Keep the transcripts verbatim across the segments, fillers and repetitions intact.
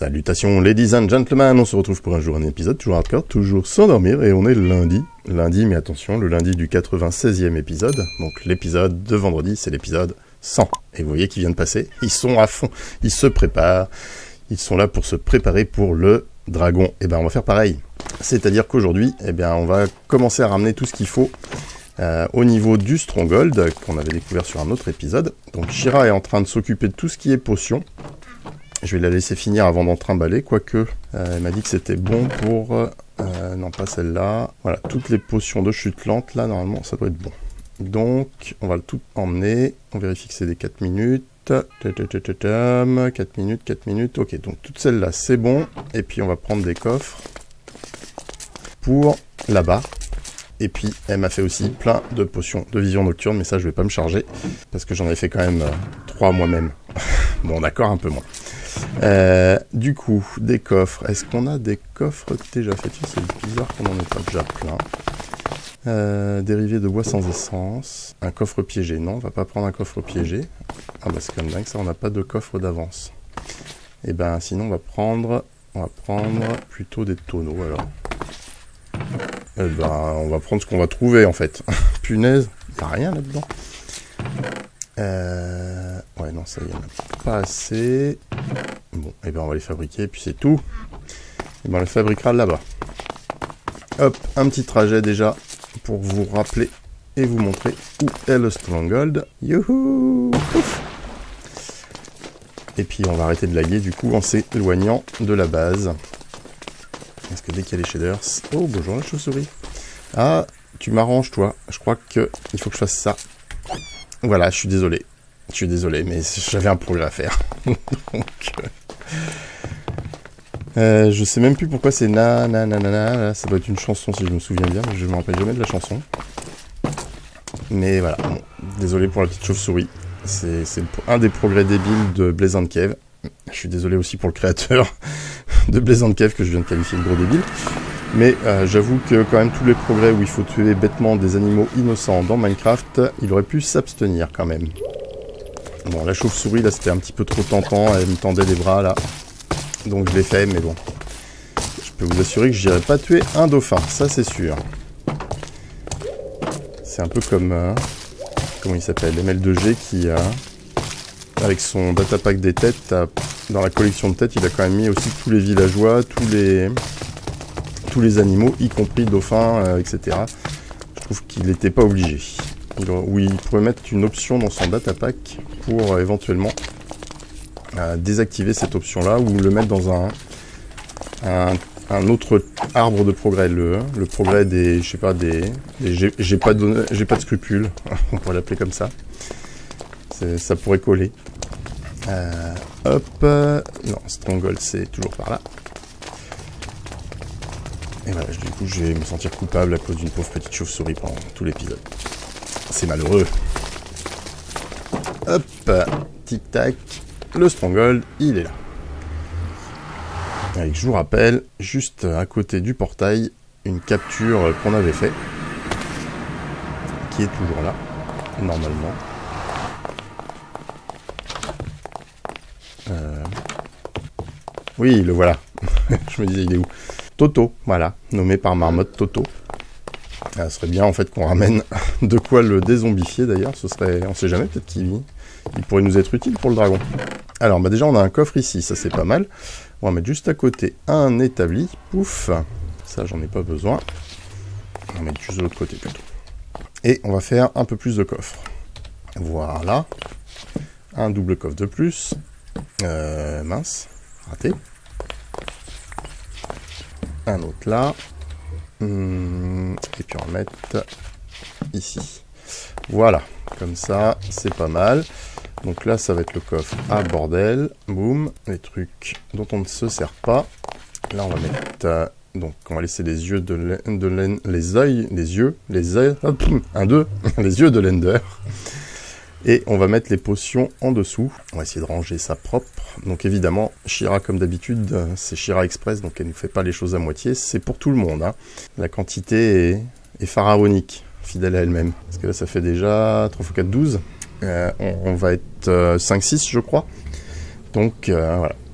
Salutations ladies and gentlemen, on se retrouve pour un jour un épisode, toujours hardcore, toujours sans dormir, et on est le lundi. Lundi, mais attention, le lundi du quatre-vingt-seizième épisode, donc l'épisode de vendredi, c'est l'épisode cent. Et vous voyez qui vient de passer, ils sont à fond, ils se préparent, ils sont là pour se préparer pour le dragon. Et ben on va faire pareil, c'est-à-dire qu'aujourd'hui, eh bien on va commencer à ramener tout ce qu'il faut euh, au niveau du Stronghold, qu'on avait découvert sur un autre épisode. Donc Shira est en train de s'occuper de tout ce qui est potion. Je vais la laisser finir avant d'en trimballer, quoique euh, elle m'a dit que c'était bon pour... Euh, non, pas celle-là. Voilà, toutes les potions de chute lente, là, normalement, ça doit être bon. Donc, on va le tout emmener. On vérifie que c'est des quatre minutes. quatre minutes, quatre minutes. Ok, donc toutes celles-là, c'est bon. Et puis, on va prendre des coffres pour là-bas. Et puis, elle m'a fait aussi plein de potions de vision nocturne, mais ça, je vais pas me charger, parce que j'en ai fait quand même euh, trois moi-même. Bon, d'accord, un peu moins. Euh, du coup, des coffres. Est-ce qu'on a des coffres déjà faits? C'est bizarre qu'on en ait pas déjà plein. Euh, dérivé de bois sans essence. Un coffre piégé. Non, on va pas prendre un coffre piégé. Ah bah c'est comme dingue ça, on n'a pas de coffre d'avance. Et ben sinon on va prendre, on va prendre plutôt des tonneaux alors. Et ben on va prendre ce qu'on va trouver en fait. Punaise, il n'y a rien là-dedans. Euh... Ouais, non, ça y est, pas assez. Bon, et ben on va les fabriquer, et puis c'est tout. Et ben on les fabriquera là-bas. Hop, un petit trajet déjà, pour vous rappeler et vous montrer où est le Stronghold. Youhou! Ouf. Et puis on va arrêter de laguer, du coup, en s'éloignant de la base. Parce que dès qu'il y a les shaders... Oh, bonjour la chauve-souris. Ah, tu m'arranges, toi. Je crois que il faut que je fasse ça. Voilà, je suis désolé. Je suis désolé, mais j'avais un progrès à faire. Donc, euh, je sais même plus pourquoi c'est na na na na na. Ça doit être une chanson si je me souviens bien, mais je me rappelle jamais de la chanson. Mais voilà, bon, désolé pour la petite chauve-souris. C'est un des progrès débiles de Blaze and Cave. Je suis désolé aussi pour le créateur de Blaze and Cave que je viens de qualifier de gros débile. Mais euh, j'avoue que quand même tous les progrès où il faut tuer bêtement des animaux innocents dans Minecraft, il aurait pu s'abstenir quand même. Bon, la chauve-souris là c'était un petit peu trop tentant, elle me tendait les bras là. Donc je l'ai fait, mais bon. Je peux vous assurer que je n'irai pas tuer un dauphin, ça c'est sûr. C'est un peu comme... Euh, comment il s'appelle, M L deux G qui a... Euh, avec son datapack des têtes, a, dans la collection de têtes, il a quand même mis aussi tous les villageois, tous les... tous les animaux, y compris dauphins, euh, et cetera. Je trouve qu'il n'était pas obligé. Où il pourrait mettre une option dans son datapack pour euh, éventuellement euh, désactiver cette option-là ou le mettre dans un, un, un autre arbre de progrès, le, le progrès des, je sais pas, des, des j'ai pas de, j'ai pas de scrupules, on pourrait l'appeler comme ça. Ça pourrait coller. Euh, hop, euh, non, Stronghold c'est toujours par là. Et voilà, du coup, je vais me sentir coupable à cause d'une pauvre petite chauve-souris pendant tout l'épisode. C'est malheureux. Hop, tic-tac, le Stronghold, il est là. Allez, je vous rappelle, juste à côté du portail, une capture qu'on avait fait, qui est toujours là, normalement. Euh... Oui, le voilà. Je me disais, il est où? Toto, voilà, nommé par Marmotte Toto. Ça serait bien en fait qu'on ramène de quoi le dézombifier d'ailleurs, ce serait, on sait jamais, peut-être qu'il il pourrait nous être utile pour le dragon. Alors bah déjà on a un coffre ici, ça c'est pas mal. On va mettre juste à côté un établi, pouf, ça j'en ai pas besoin. On va mettre juste de l'autre côté plutôt. Et on va faire un peu plus de coffres. Voilà, un double coffre de plus. Euh, mince, raté. Un autre là. Hum, et puis on va mettre ici. Voilà, comme ça, c'est pas mal. Donc là, ça va être le coffre à bordel. Boum, les trucs dont on ne se sert pas. Là, on va mettre... Euh, donc, on va laisser les yeux de, de les yeux, les yeux, les yeux, hop, un, deux, les yeux de l'Ender. Et on va mettre les potions en dessous. On va essayer de ranger ça propre. Donc évidemment, Shira, comme d'habitude, c'est Shira Express, donc elle ne fait pas les choses à moitié. C'est pour tout le monde. Hein. La quantité est, est pharaonique, fidèle à elle-même. Parce que là, ça fait déjà trois fois quatre, douze. Euh, on, on va être euh, cinq six, je crois. Donc euh, voilà.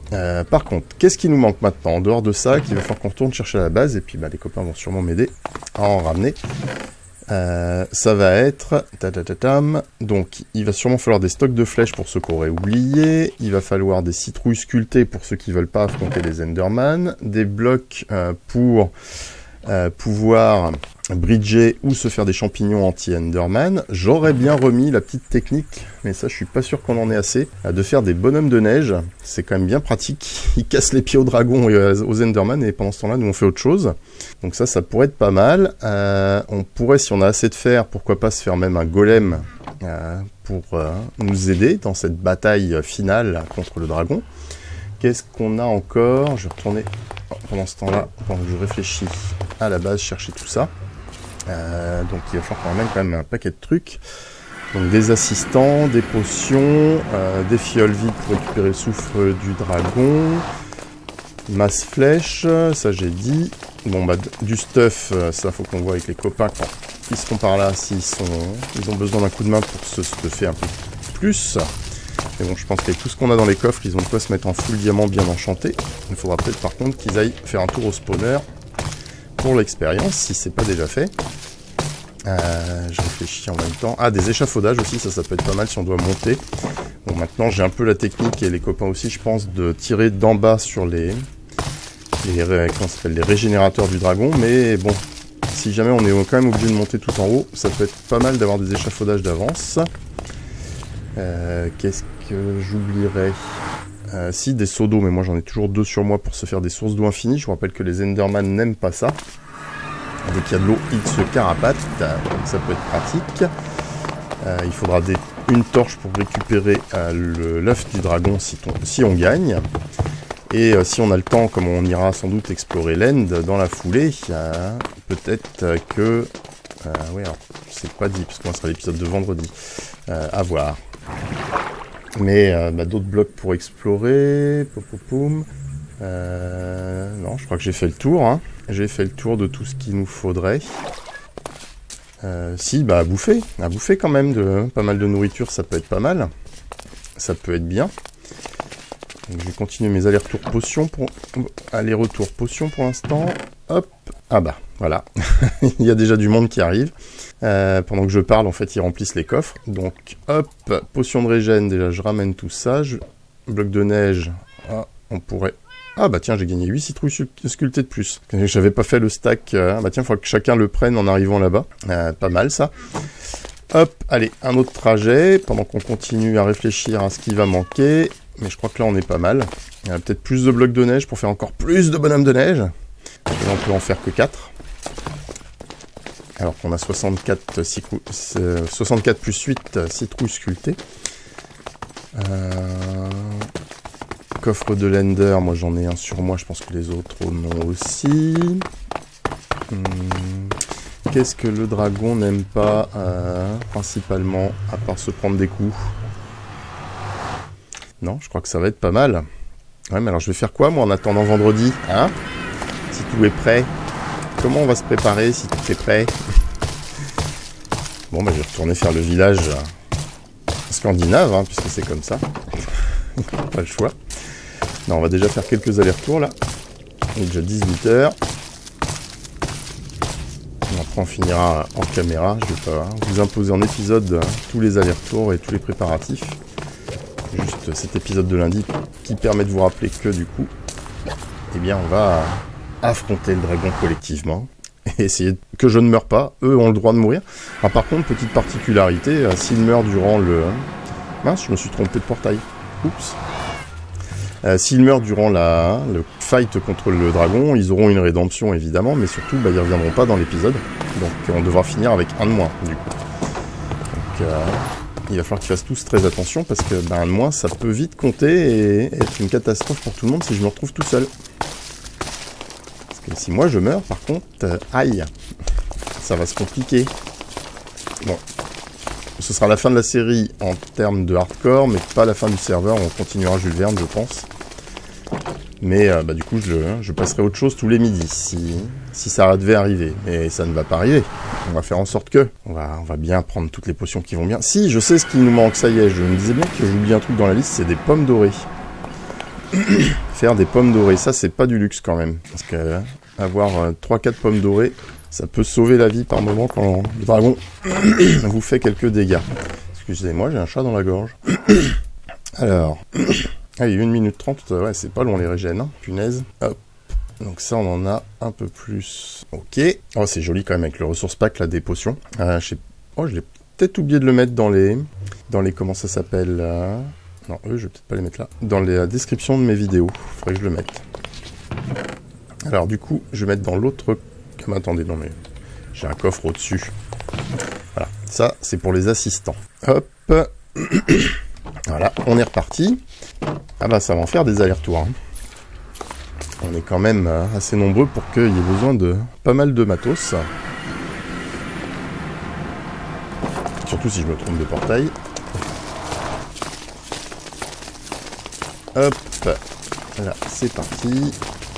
Euh, par contre, qu'est-ce qui nous manque maintenant? En dehors de ça, qu'il va falloir qu'on retourne chercher à la base, et puis bah, les copains vont sûrement m'aider à en ramener. Euh, ça va être... Tatatatam. Donc, il va sûrement falloir des stocks de flèches pour ceux qui auraient oublié. Il va falloir des citrouilles sculptées pour ceux qui veulent pas affronter les Enderman. Des blocs euh, pour euh, pouvoir bridger ou se faire des champignons anti-Enderman. J'aurais bien remis la petite technique, mais ça je suis pas sûr qu'on en ait assez, de faire des bonhommes de neige. C'est quand même bien pratique. Ils cassent les pieds aux dragons et aux Enderman, et pendant ce temps-là, nous on fait autre chose. Donc ça, ça pourrait être pas mal. Euh, on pourrait, si on a assez de fer, pourquoi pas se faire même un golem euh, pour euh, nous aider dans cette bataille finale contre le dragon. Qu'est-ce qu'on a encore? Je vais retourner pendant ce temps-là, pendant que je réfléchis à la base, chercher tout ça. Euh, donc il va falloir qu'on ramène quand même un paquet de trucs. Donc des assistants, des potions, euh, des fioles vides pour récupérer le souffle du dragon, masse flèche, ça j'ai dit. Bon bah du stuff, ça faut qu'on voit avec les copains quand ils seront par là, s'ils sont, ils ont besoin d'un coup de main pour se stuffer un peu plus. Mais bon, je pense qu'avec tout ce qu'on a dans les coffres, ils ont de quoi se mettre en full diamant bien enchanté. Il faudra peut-être par contre qu'ils aillent faire un tour au spawner pour l'expérience, si c'est pas déjà fait. Euh, je réfléchis en même temps. Ah, des échafaudages aussi, ça, ça peut être pas mal si on doit monter. Bon, maintenant, j'ai un peu la technique, et les copains aussi, je pense, de tirer d'en bas sur les... les, comment ça s'appelle, les régénérateurs du dragon. Mais bon, si jamais on est quand même obligé de monter tout en haut, ça peut être pas mal d'avoir des échafaudages d'avance. Euh, Qu'est-ce que j'oublierais? Euh, si, des seaux d'eau, mais moi j'en ai toujours deux sur moi pour se faire des sources d'eau infinies. Je vous rappelle que les Enderman n'aiment pas ça. Dès qu'il y a de l'eau, ils se carapatent, donc ça peut être pratique. Euh, il faudra des, une torche pour récupérer euh, l'œuf du dragon si, ton, si on gagne. Et euh, si on a le temps, comme on ira sans doute explorer l'End dans la foulée, euh, peut-être euh, que... Euh, oui, alors, c'est pas dit, parce que ça sera l'épisode de vendredi. Euh, à voir. Mais euh, bah, d'autres blocs pour explorer. Poum, euh, non, je crois que j'ai fait le tour. Hein. J'ai fait le tour de tout ce qu'il nous faudrait. Euh, si, bah à bouffer. À bouffer quand même. De, pas mal de nourriture, ça peut être pas mal. Ça peut être bien. Donc, je vais continuer mes allers-retours potions pour... Aller-retour potions pour l'instant. Hop. Ah bah, voilà. Il y a déjà du monde qui arrive. Euh, pendant que je parle, en fait, ils remplissent les coffres. Donc, hop, potion de régène, déjà, je ramène tout ça. Je... Bloc de neige, ah, on pourrait... Ah bah tiens, j'ai gagné huit citrouilles sculptées de plus. J'avais pas fait le stack. Euh... Bah tiens, il faudra que chacun le prenne en arrivant là-bas. Euh, pas mal, ça. Hop, allez, un autre trajet, pendant qu'on continue à réfléchir à ce qui va manquer. Mais je crois que là, on est pas mal. Il y a peut-être plus de blocs de neige pour faire encore plus de bonhommes de neige. Et là, on peut en faire que quatre. Alors qu'on a soixante-quatre, soixante-quatre plus huit citrouilles sculptées. Euh... Coffre de l'Ender, moi j'en ai un sur moi, je pense que les autres en ont aussi. Hum... Qu'est-ce que le dragon n'aime pas, euh, principalement, à part se prendre des coups? Non, je crois que ça va être pas mal. Ouais, mais alors je vais faire quoi, moi, en attendant vendredi, hein? Si tout est prêt. Comment on va se préparer si tout est prêt? Bon, bah, je vais retourner faire le village scandinave, hein, puisque c'est comme ça. Pas le choix. Non, on va déjà faire quelques allers-retours, là. Il est déjà dix-huit heures. Après, on finira en caméra. Je vais pas vous imposer en épisode hein, tous les allers-retours et tous les préparatifs. Juste cet épisode de lundi qui permet de vous rappeler que, du coup, eh bien, on va affronter le dragon collectivement. Et essayer que je ne meure pas. Eux ont le droit de mourir. Ah, par contre, petite particularité, euh, s'ils meurent durant le... Mince, je me suis trompé de portail. Oups. Euh, s'ils meurent durant la, le fight contre le dragon, ils auront une rédemption, évidemment, mais surtout, bah, ils ne reviendront pas dans l'épisode. Donc, on devra finir avec un de moins, du coup. Donc, euh, il va falloir qu'ils fassent tous très attention, parce que bah, un de moins, ça peut vite compter et être une catastrophe pour tout le monde si je me retrouve tout seul. Et si moi je meurs, par contre, euh, aïe, ça va se compliquer. Bon, ce sera la fin de la série en termes de hardcore, mais pas la fin du serveur, on continuera Jules Verne, je pense. Mais euh, bah, du coup, je, je passerai autre chose tous les midis, si, si ça devait arriver. Mais ça ne va pas arriver, on va faire en sorte que. On va, on va bien prendre toutes les potions qui vont bien. Si, je sais ce qui nous manque, ça y est, je me disais bien que j'oublie un truc dans la liste, c'est des pommes dorées. faire des pommes dorées. Ça, c'est pas du luxe quand même. Parce que euh, avoir euh, trois quatre pommes dorées, ça peut sauver la vie par moment quand le dragon vous fait quelques dégâts. Excusez-moi, j'ai un chat dans la gorge. Alors, allez, une minute trente, ouais, c'est pas long les régènes, hein, punaise. Hop. Donc ça, on en a un peu plus. Ok. Oh, c'est joli quand même avec le ressource pack, là, des potions. Euh, je sais... Oh, je l'ai peut-être oublié de le mettre dans les... Dans les... Comment ça s'appelle euh... Non, eux, je vais peut-être pas les mettre là. Dans les descriptions de mes vidéos. Faudrait que je le mette. Alors, du coup, je vais mettre dans l'autre... Ah, attendez, non mais... J'ai un coffre au-dessus. Voilà. Ça, c'est pour les assistants. Hop. Voilà, on est reparti. Ah bah, ça va en faire des allers-retours. Hein. On est quand même assez nombreux pour qu'il y ait besoin de pas mal de matos. Surtout si je me trompe de portail. Hop. Là, c'est parti.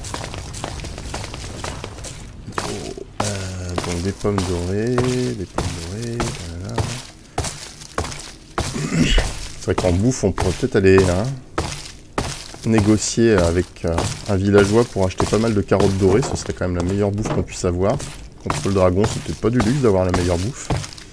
Donc des pommes dorées, des pommes dorées, voilà. C'est vrai qu'en bouffe, on pourrait peut-être aller hein, négocier avec euh, un villageois pour acheter pas mal de carottes dorées. Ce serait quand même la meilleure bouffe qu'on puisse avoir. Contre le dragon, c'est peut-être pas du luxe d'avoir la meilleure bouffe.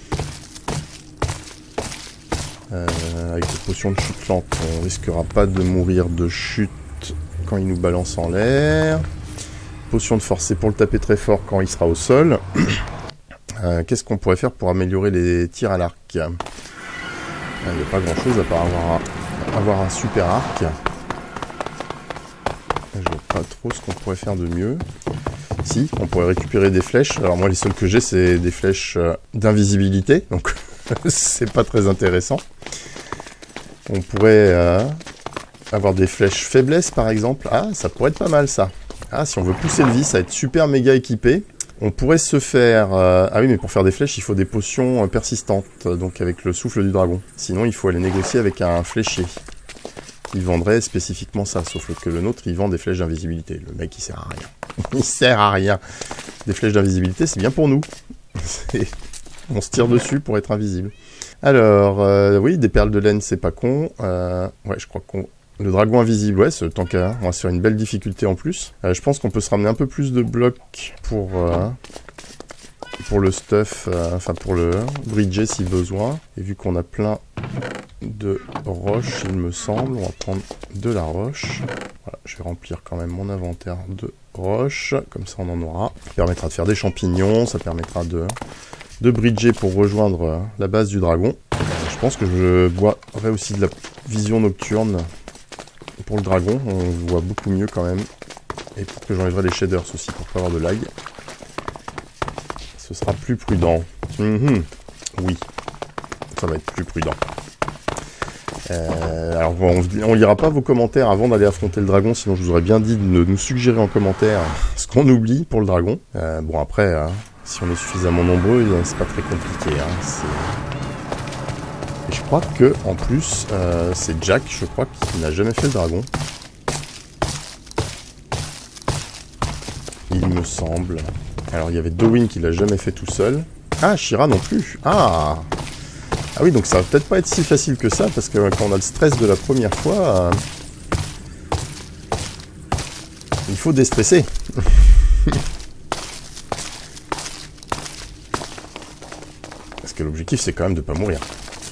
Euh, avec des potions de chute lente, on risquera pas de mourir de chute quand il nous balance en l'air. Potion de force, c'est pour le taper très fort quand il sera au sol. Euh, Qu'est-ce qu'on pourrait faire pour améliorer les tirs à l'arc? Il n'y a pas grand chose à part avoir un, avoir un super arc. Je vois pas trop ce qu'on pourrait faire de mieux. Si, on pourrait récupérer des flèches. Alors moi les seules que j'ai c'est des flèches euh, d'invisibilité. Donc c'est pas très intéressant. On pourrait euh, avoir des flèches faiblesse par exemple. Ah, ça pourrait être pas mal ça. Ah, si on veut pousser le vice à être super méga équipé, on pourrait se faire... Euh... Ah oui, mais pour faire des flèches, il faut des potions euh, persistantes, donc avec le souffle du dragon. Sinon, il faut aller négocier avec un fléchier. Il vendrait spécifiquement ça, sauf que le nôtre, il vend des flèches d'invisibilité. Le mec, il sert à rien. Il sert à rien. Des flèches d'invisibilité, c'est bien pour nous. On se tire dessus pour être invisible. Alors, euh, oui, des perles de laine, c'est pas con. Euh... Ouais, je crois qu'on... Le dragon invisible, ouais, tant qu'à, on va se faire une belle difficulté en plus. Euh, je pense qu'on peut se ramener un peu plus de blocs pour, euh, pour le stuff, euh, enfin pour le bridger si besoin. Et vu qu'on a plein de roches, il me semble, on va prendre de la roche. Voilà, je vais remplir quand même mon inventaire de roches, comme ça on en aura. Ça permettra de faire des champignons, ça permettra de, de bridger pour rejoindre la base du dragon. Euh, je pense que je boirai aussi de la vision nocturne. Pour le dragon, on voit beaucoup mieux quand même. Et peut-être que j'enlèverai les shaders aussi pour pas avoir de lag. Ce sera plus prudent. Mmh. Oui, ça va être plus prudent. Euh, alors bon, on lira pas vos commentaires avant d'aller affronter le dragon, sinon je vous aurais bien dit de nous suggérer en commentaire ce qu'on oublie pour le dragon. Euh, bon après, hein, si on est suffisamment nombreux, c'est pas très compliqué. Hein, c'est... Et je crois que, en plus, euh, c'est Jack, je crois, qui n'a jamais fait le dragon. Il me semble. Alors, il y avait Dowin qui l'a jamais fait tout seul. Ah, Shira non plus. Ah Ah oui, donc ça va peut-être pas être si facile que ça, parce que quand on a le stress de la première fois, euh, il faut déstresser. Parce que l'objectif, c'est quand même de pas mourir.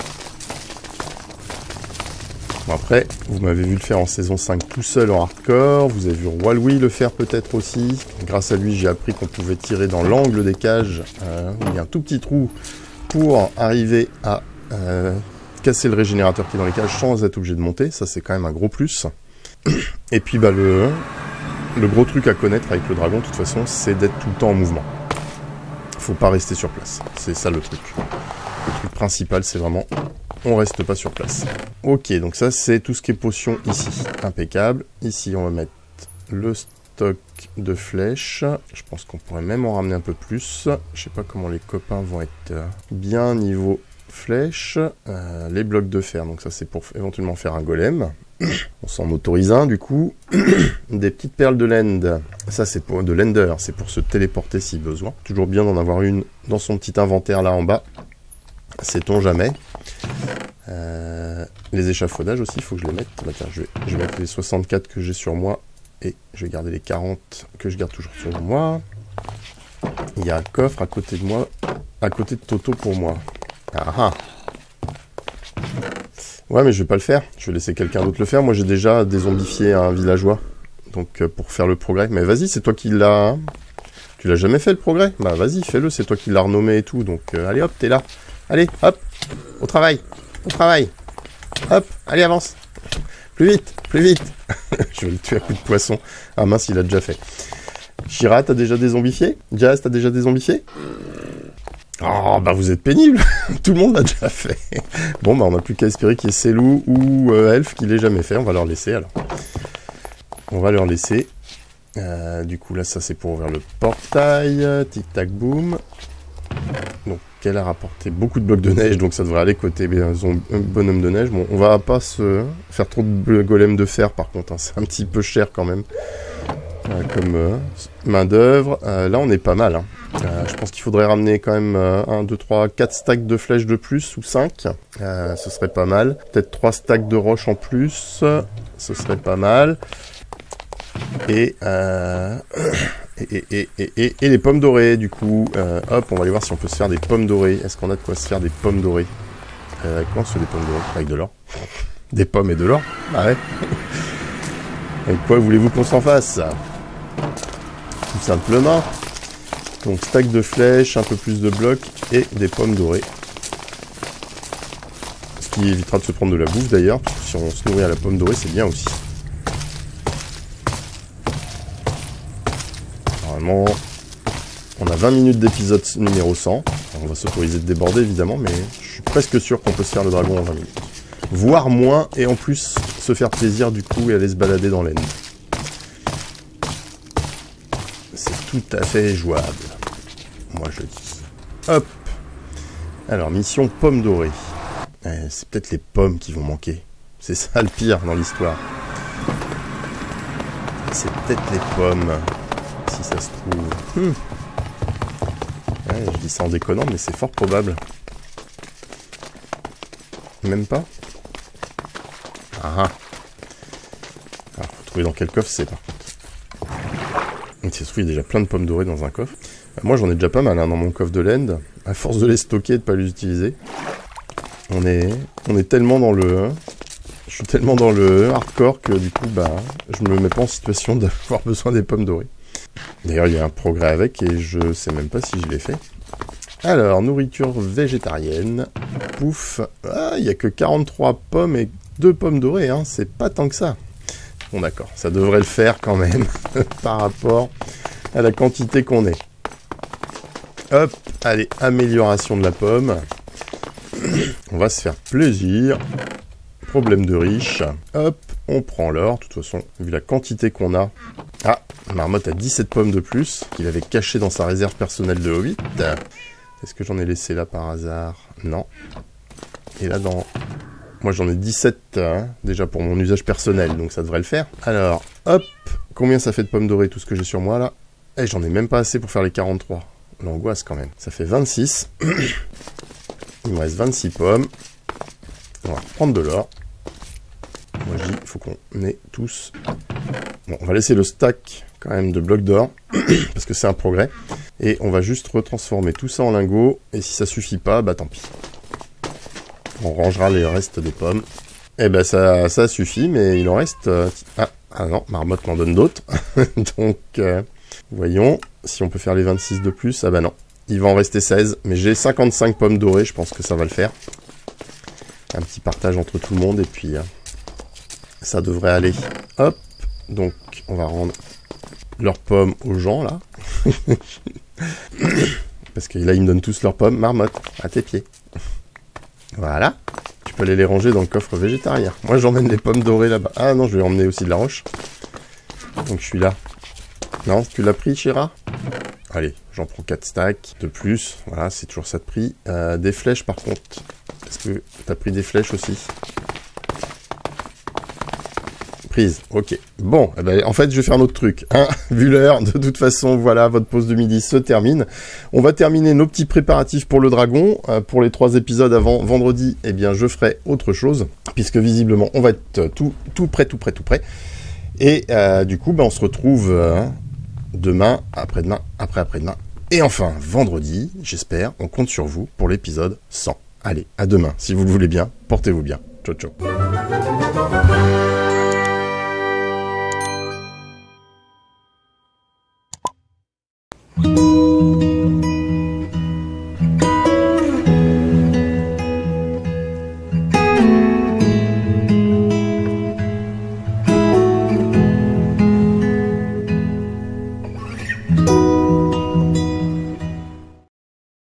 Bon après, vous m'avez vu le faire en saison cinq tout seul en hardcore, vous avez vu Roi Louis le faire peut-être aussi. Grâce à lui, j'ai appris qu'on pouvait tirer dans l'angle des cages, euh, où il y a un tout petit trou, pour arriver à euh, casser le régénérateur qui est dans les cages sans être obligé de monter. Ça, c'est quand même un gros plus. Et puis, bah, le, le gros truc à connaître avec le dragon, de toute façon, c'est d'être tout le temps en mouvement. Faut pas rester sur place. C'est ça le truc. Le truc principal, c'est vraiment... on reste pas sur place. Ok, donc ça c'est tout ce qui est potion ici. Impeccable. Ici on va mettre le stock de flèches. Je pense qu'on pourrait même en ramener un peu plus. Je sais pas comment les copains vont être bien niveau flèches. Euh, les blocs de fer, donc ça c'est pour éventuellement faire un golem. On s'en autorise un du coup. Des petites perles de lend. Ça c'est pour de lender, c'est pour se téléporter si besoin. Toujours bien d'en avoir une dans son petit inventaire là en bas. Sait-on jamais. Euh, les échafaudages aussi, il faut que je les mette. Bah, tiens, je vais, je vais mettre les soixante-quatre que j'ai sur moi. Et je vais garder les quarante que je garde toujours sur moi. Il y a un coffre à côté de moi. À côté de Toto pour moi. Ah ah. Ouais, mais je vais pas le faire. Je vais laisser quelqu'un d'autre le faire. Moi, j'ai déjà dézombifié un villageois. Donc, euh, pour faire le progrès. Mais vas-y, c'est toi qui l'as... Tu l'as jamais fait, le progrès? Bah, vas-y, fais-le. C'est toi qui l'as renommé et tout. Donc, euh, allez, hop, t'es là. Allez, hop. Au travail. Au travail. Hop. Allez, avance. Plus vite. Plus vite. Je vais le tuer à coup de poisson. Ah mince, il a déjà fait. Shira, t'as déjà dézombifié? Jazz, t'as déjà dézombifié? Oh, bah vous êtes pénible. Tout le monde l'a déjà fait. Bon, bah on n'a plus qu'à espérer qu'il y ait Célou ou euh, Elf qui l'ait jamais fait. On va leur laisser, alors. On va leur laisser. Euh, du coup, là, ça, c'est pour ouvrir le portail. Tic-tac, boum. Donc, elle a rapporté beaucoup de blocs de neige, donc ça devrait aller côté bonhomme de neige. Bon, on va pas se faire trop de golems de fer, par contre. Hein. C'est un petit peu cher, quand même. Euh, comme euh, main d'œuvre. Euh, là, on est pas mal. Hein. Euh, je pense qu'il faudrait ramener quand même euh, un, deux, trois, quatre stacks de flèches de plus, ou cinq. Euh, ce serait pas mal. Peut-être trois stacks de roches en plus. Ce serait pas mal. Et, euh, et, et, et, et, et les pommes dorées, du coup. Euh, hop, on va aller voir si on peut se faire des pommes dorées. Est-ce qu'on a de quoi se faire des pommes dorées? euh, Comment on se fait des pommes dorées? Avec de l'or. Des pommes et de l'or? Ah ouais. Avec quoi voulez-vous qu'on s'en fasse? Tout simplement. Donc, stack de flèches, un peu plus de blocs et des pommes dorées. Ce qui évitera de se prendre de la bouffe d'ailleurs. Si on se nourrit à la pomme dorée, c'est bien aussi. Normalement, on a vingt minutes d'épisode numéro cent. Alors, on va s'autoriser de déborder évidemment, mais je suis presque sûr qu'on peut se faire le dragon en vingt minutes. Voire moins, et en plus se faire plaisir du coup et aller se balader dans l'end. C'est tout à fait jouable. Moi je dis. Hop. Alors, mission pomme dorée. Eh, c'est peut-être les pommes qui vont manquer. C'est ça le pire dans l'histoire. C'est peut-être les pommes. Si ça se trouve. Hmm. Ouais, je dis ça en déconnant, mais c'est fort probable. Même pas. Ah ah. Alors, faut trouver dans quel coffre c'est par contre. Donc, si ça se trouve, il y a déjà plein de pommes dorées dans un coffre. Moi, j'en ai déjà pas mal hein, dans mon coffre de l'end. À force de les stocker et de pas les utiliser. On est, on est tellement dans le... Hein, je suis tellement dans le hardcore que du coup, bah, je me mets pas en situation d'avoir besoin des pommes dorées. D'ailleurs, il y a un progrès avec et je sais même pas si je l'ai fait. Alors, nourriture végétarienne. Pouf. Ah, il n'y a que quarante-trois pommes et deux pommes dorées. Hein. C'est pas tant que ça. Bon, d'accord. Ça devrait le faire quand même par rapport à la quantité qu'on est. Hop. Allez, amélioration de la pomme. On va se faire plaisir. Problème de riche. Hop. On prend l'or. De toute façon, vu la quantité qu'on a... Ah, Marmotte a dix-sept pommes de plus qu'il avait cachées dans sa réserve personnelle de Hobbit. Est-ce que j'en ai laissé là par hasard? Non. Et là, dans... Moi, j'en ai dix-sept hein, déjà pour mon usage personnel, donc ça devrait le faire. Alors, hop. Combien ça fait de pommes dorées, tout ce que j'ai sur moi, là? Eh, j'en ai même pas assez pour faire les quarante-trois. L'angoisse, quand même. Ça fait vingt-six. Il me reste vingt-six pommes. On va prendre de l'or. Moi, je dis, il faut qu'on ait tous... Bon, on va laisser le stack, quand même, de blocs d'or, parce que c'est un progrès. Et on va juste retransformer tout ça en lingots, et si ça suffit pas, bah tant pis. On rangera les restes des pommes. Et ben ça, ça suffit, mais il en reste... Euh... Ah, ah non, Marmotte m'en donne d'autres. Donc, euh, voyons, si on peut faire les vingt-six de plus. Ah bah non, il va en rester seize, mais j'ai cinquante-cinq pommes dorées, je pense que ça va le faire. Un petit partage entre tout le monde, et puis... Euh, ça devrait aller. Hop. Donc, on va rendre leurs pommes aux gens, là. Parce que là, ils me donnent tous leurs pommes. Marmotte, à tes pieds. Voilà. Tu peux aller les ranger dans le coffre végétarien. Moi, j'emmène les pommes dorées là-bas. Ah non, je vais emmener aussi de la roche. Donc, je suis là. Non, tu l'as pris, Shira? Allez, j'en prends quatre stacks de plus. Voilà, c'est toujours ça de prix. Euh, des flèches, par contre. Est-ce que tu as pris des flèches aussi? Prise, ok. Bon, eh ben, en fait, je vais faire un autre truc. Hein. Vu l'heure, de toute façon, voilà, votre pause de midi se termine. On va terminer nos petits préparatifs pour le dragon. Euh, pour les trois épisodes avant vendredi, eh bien, je ferai autre chose, puisque visiblement, on va être tout, tout prêt, tout prêt, tout prêt. Et euh, du coup, ben, on se retrouve euh, demain, après-demain, après-après-demain. Et enfin, vendredi, j'espère, on compte sur vous pour l'épisode cent. Allez, à demain. Si vous le voulez bien, portez-vous bien. Ciao, ciao.